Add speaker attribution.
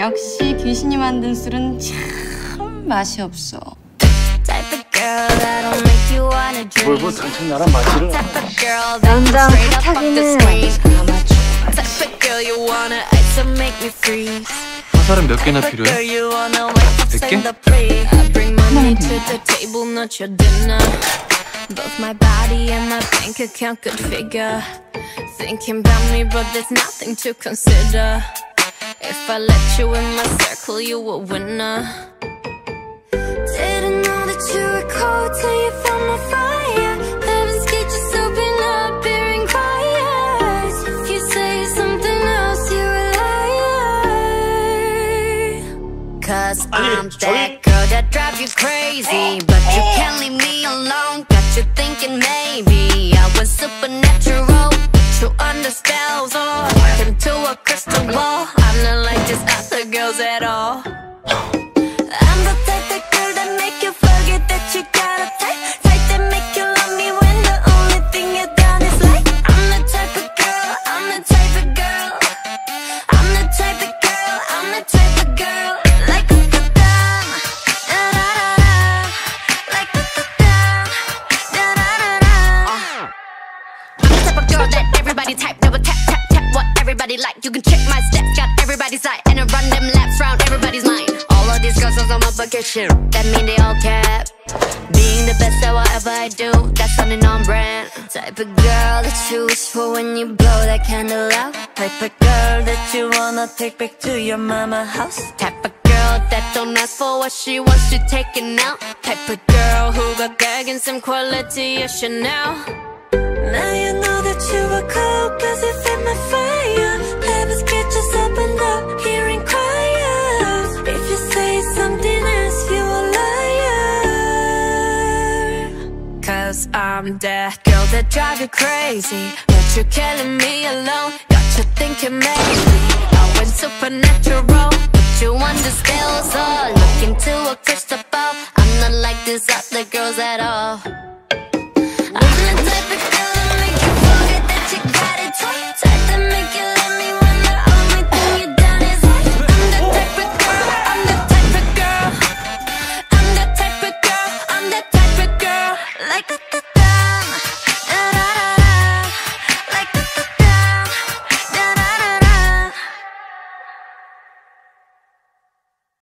Speaker 1: 역시 귀신이 만든 술은 참 맛이 없어.
Speaker 2: 뭘뭐 당첨 나랑 맞지를
Speaker 1: 연장 세탁기는
Speaker 2: 화살은 몇 개나 필요해? 100개?
Speaker 3: Both my body and my bank account could figure. Thinking about me, but there's nothing to consider. If I let you in my circle, you a winner. Didn't know that you were cold till you found my fire. Heaven's gate just open up here and quiet. If you say something else, you're a liar. Cause I'm that girl that drives you crazy, but you can't leave me alone. You're thinking maybe I was supernatural, but you understand, so into a crystal ball. I'm not like these other girls at all. I'm the type of girl that make you forget that you got a type that make you love me when the only thing you done is like. I'm the type of girl, I'm the type of girl, I'm the type of girl, I'm the type of girl. Like that everybody type, double tap, tap, tap, what everybody like. You can check my steps, got everybody's side, and I run them laps round everybody's mind. All of these girls are on my bucket shit, that mean they all cap. Being the best at whatever I do, that's something on brand. Type of girl that you wish for when you blow that candle out. Type of girl that you wanna take back to your mama house. Type of girl that don't ask for what she wants, she taking out. Type of girl who got gag and some quality of Chanel. Now you know that you were cold, cause you fed my fire. Heaven's gate just opened up here and quiet. If you say something else, you a liar. Cause I'm that girl that drive you crazy, but you're killing me alone. Got you thinking maybe I went supernatural, but you understand, so look into a crystal